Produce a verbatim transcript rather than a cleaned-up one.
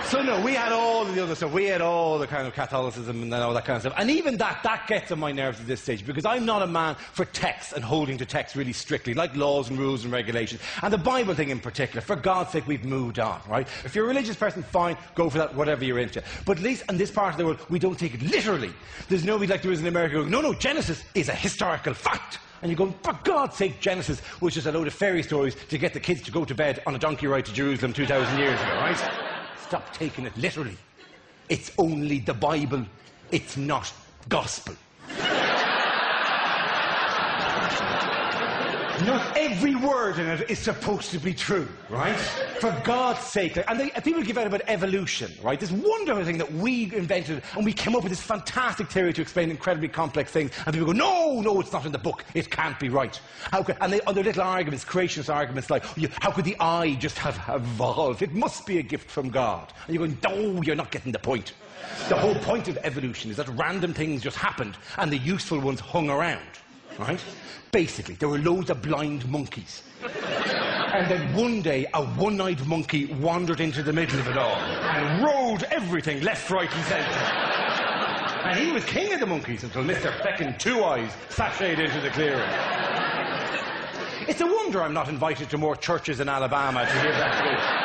So no, we had all the other stuff. We had all the kind of Catholicism and all that kind of stuff. And even that, that gets on my nerves at this stage, because I'm not a man for text and holding to text really strictly, like laws and rules and regulations. And the Bible thing in particular, for God's sake, we've moved on, right? If you're a religious person, fine, go for that, whatever you're into. But at least in this part of the world, we don't take it literally. There's nobody like there is in America going, no, no, Genesis is a historical fact. And you go, for God's sake, Genesis was just a load of fairy stories to get the kids to go to bed on a donkey ride to Jerusalem two thousand years ago, right? Stop taking it literally. It's only the Bible. It's not gospel. Not every word in it is supposed to be true, right? For God's sake. And they, people give out about evolution, right? This wonderful thing that we invented, and we came up with this fantastic theory to explain incredibly complex things, and people go, no, no, it's not in the book. It can't be right. How could, and they, other little arguments, creationist arguments like, how could the eye just have evolved? It must be a gift from God. And you're going, no, you're not getting the point. The whole point of evolution is that random things just happened, and the useful ones hung around. Right? Basically, there were loads of blind monkeys. And then one day, a one-eyed monkey wandered into the middle of it all and rode everything left, right, and centre. And he was king of the monkeys until Mister Feckin' Two Eyes sashayed into the clearing. It's a wonder I'm not invited to more churches in Alabama to hear that.